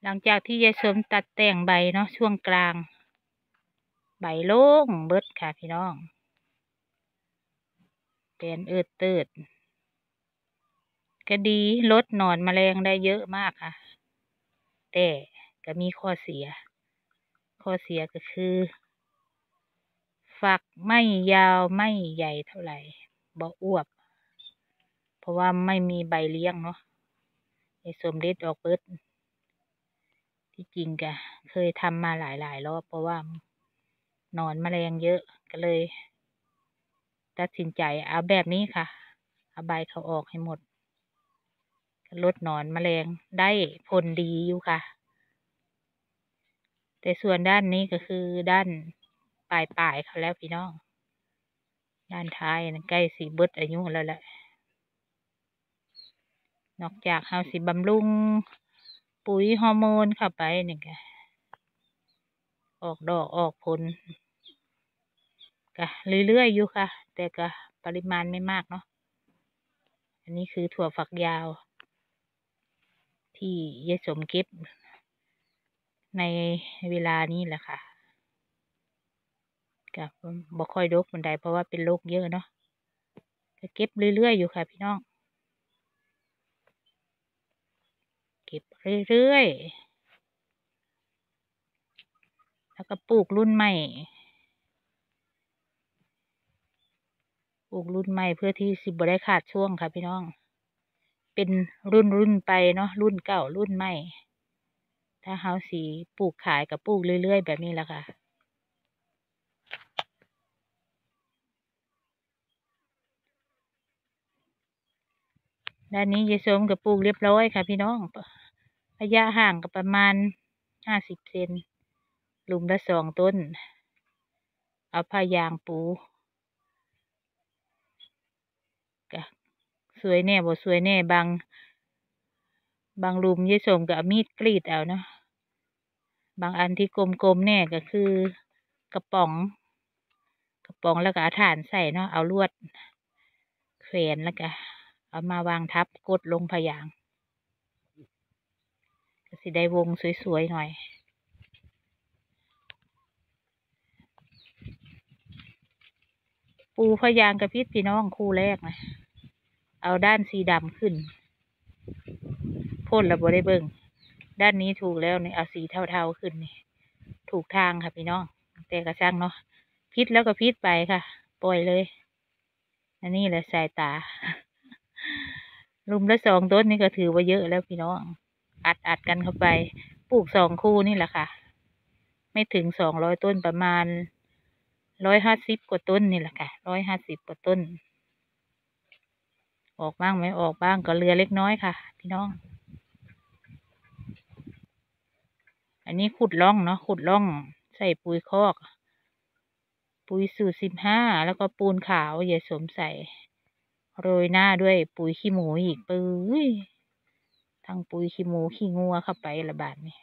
หลังจากที่ยายสมตัดแต่งใบเนาะช่วงกลางใบโล่งเบิดค่ะพี่น้องเป็นเติดก็ดีลดหนอนแมลงได้เยอะมากค่ะแต่ก็มีข้อเสียก็คือฝักไม่ยาวไม่ใหญ่เท่าไหร่บ่อวบเพราะว่าไม่มีใบเลี้ยงเนาะยายสมเด็ดออกเบิดที่จริงก็เคยทำมาหลายรอบเพราะว่าหนอนแมลงเยอะก็เลยตัดสินใจเอาแบบนี้ค่ะเอาใบเขาออกให้หมดลดหนอนแมลงได้ผลดีอยู่ค่ะแต่ส่วนด้านนี้ก็คือด้านปลายเขาแล้วพี่น้องด้านท้ายใกล้สีเบิดอายุแล้วแหละนอกจากเฮาสิบำรุงปุ๋ยฮอร์โมนเข้าไปนี่ก็ออกดอกออกผลก็เรื่อยๆอยู่ค่ะแต่ก็ปริมาณไม่มากเนาะอันนี้คือถั่วฝักยาวที่ยายสมเก็บในเวลานี้แหละค่ะก็บ่ค่อยดกบันไดเพราะว่าเป็นโรคเยอะเนาะก็เก็บเรื่อยๆอยู่ค่ะพี่น้องเก็บเรื่อยๆแล้วก็ปลูกรุ่นใหม่เพื่อที่สิบ่ได้ขาดช่วงค่ะพี่น้องเป็นรุ่นไปเนาะรุ่นเก่ารุ่นใหม่ถ้าเฮาสีปลูกขายกับปลูกเรื่อยๆแบบนี้แหละค่ะด้านนี้ยายสมกับปลูกเรียบร้อยค่ะพี่น้องระยะห่างกับประมาณ50 เซนหลุมละ2 ต้นเอาผ้ายางปูก็สวยแน่บ่สวยแน่บางหลุมยายสมก็เอามีดกรีดเอาเนาะบางอันที่กลมๆแน่ก็คือกระป๋องแล้วก็เอาถ่านใส่เนาะเอาลวดแขวนแล้วก็เอามาวางทับกดลงพยางก็สิได้วงสวยๆหน่อยปูพยางกระพริบพี่น้องคู่แรกนะเอาด้านสีดำขึ้นพ่นแล้วบ่ได้เบิ่งด้านนี้ถูกแล้วนี่เอาสีเทาๆขึ้นนี่ถูกทางค่ะพี่น้องแต่กระช่างเนาะพิษแล้วก็พิษไปค่ะปล่อยเลยอันนี้แหละสายตาลุมละ2 ต้นนี่ก็ถือว่าเยอะแล้วพี่น้องอัดกันเข้าไปปลูก2 คู่นี่แหละค่ะไม่ถึง200 ต้นประมาณ150 กว่าต้นนี่แหละค่ะ150 กว่าต้นออกบ้างไม่ออกบ้างก็เรือเล็กน้อยค่ะพี่น้องอันนี้ขุดร่องเนาะขุดร่องใส่ปุ๋ยคอกปุ๋ยสูตร15แล้วก็ปูนขาวอย่าสวมใส่โรยหน้าด้วยปุ๋ยขี้หมูอีกปุ้ยทั้งปุ๋ยขี้หมูขี้งัวเข้าไประบาดนี่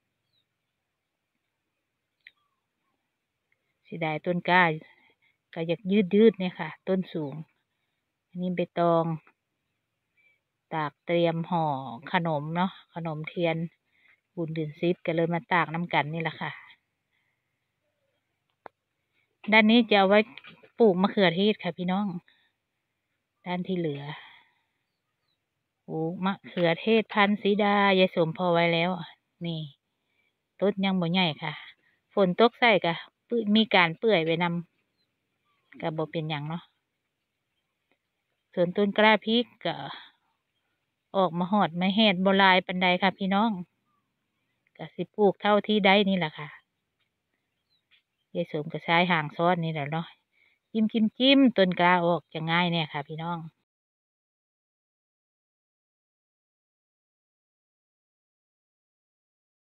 เสียดายต้นกล้าก็อยากยืดเนี่ยค่ะต้นสูงอันนี้ใบตองตากเตรียมห่อขนมเนาะขนมเทียนบุญเดือน10ก็เลยมาตากน้ำกันนี่แหละค่ะด้านนี้จะเอาไว้ปลูกมะเขือเทศค่ะพี่น้องด้านที่เหลือปลูกมะเขือเทศพันธุ์สีดายายสมพอไว้แล้วนี่ต้นยังบ่ใหญ่ค่ะฝนตกใส่กะมีการเปื่อยไปนำกับบ่เป็นอย่างเนาะส่วนต้นกล้าพริกก็ออกมาหอดมาแหดโบราณปันใดค่ะพี่น้องก็สิปลูกเท่าที่ได้นี่แหละค่ะยายสมก็ใช้ห่างซ้อนนี่แหละเนาะจิ้มต้นกล้าออกจะง่ายเนี่ยค่ะพี่น้อง